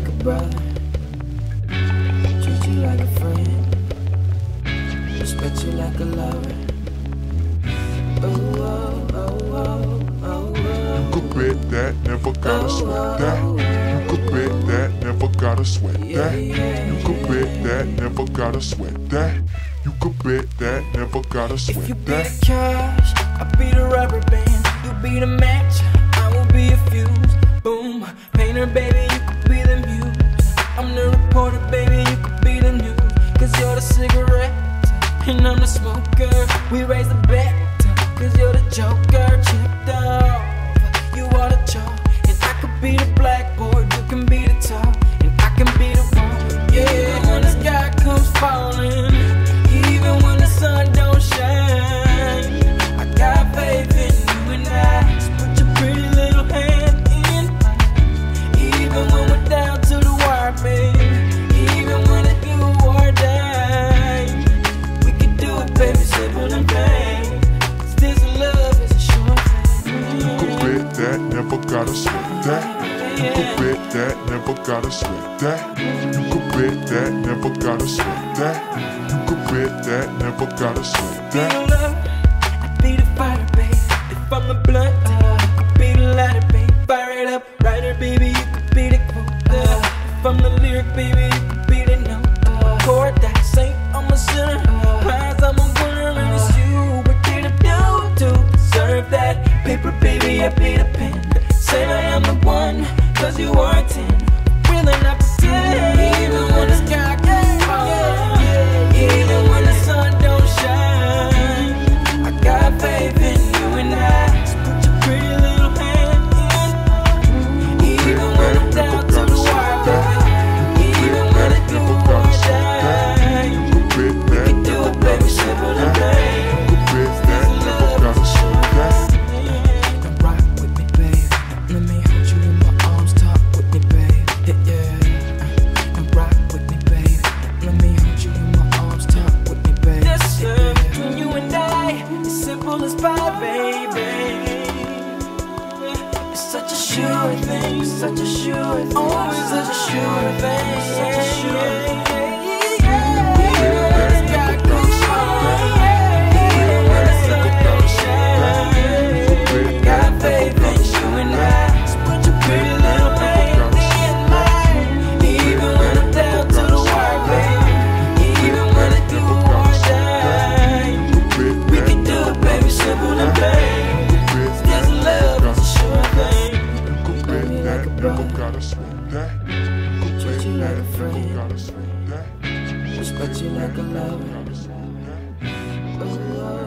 like a brother, treat you like a friend, respect you like a lover. Oh, oh, oh, oh, oh. You could bet that, never gotta sweat that. You could bet that, never gotta sweat that. You could bet that, never gotta sweat that. You could bet that, never gotta sweat that. If you be the cash, I'll be the rubber band. You be the match, I will be a fuse. Boom, painter baby, you could be the muse. I'm the reporter baby, you could be the news. Cause you're the cigarette, and I'm the smoker. We raise the bet, cause you're the joker. Chipped off, you are the chalk. And I could be the blackboard, you can be the top. And I can be the wall. Yeah, when the sky comes falling, even when the sun don't shine, I got faith in you and I. Just put your pretty little hand in mine. Even when we're down to the wire, babe. Even when it's do or die, we can do it, baby, simple and plain. This love is a short thing. You could bet that, never gotta sweat that. You could bet that, never gotta sweat that. You could bet that, never gotta sweat that. You could bet that, never gotta sweat Be that. the love, I be the fighter, babe. If I'm the blunt, you could be the lighter, babe. Fire it up, writer, baby, you could be the quote. If I'm the lyric, baby, you could be the note. Chord that saint, I'm a sinner. Prize, I'm a winner, and it's you. What did I do to deserve that? Paper, baby, I be the pen. Say I am the one, cause you are a 10. Really not pretend. Even when the sky gets falling, even when the sun don't shine, I got faith in you and I. Just put your pretty little hand in mine. Even when I'm down to the wire, baby. Even when I do or die, we can do it, baby, simple and plain. This love is a short thing. Don't rock with me, babe. Let me hold you in my arms, talk with me, babe. Yeah. Don't rock with me, babe. Let me hold you in my arms, talk with me, babe. Yes, sir. You and I, it's simple as pie, baby. It's such a sure thing, such a sure thing. Always such a sure thing, such a sure thing. Treat you like a friend, respect you like a lover. Oh,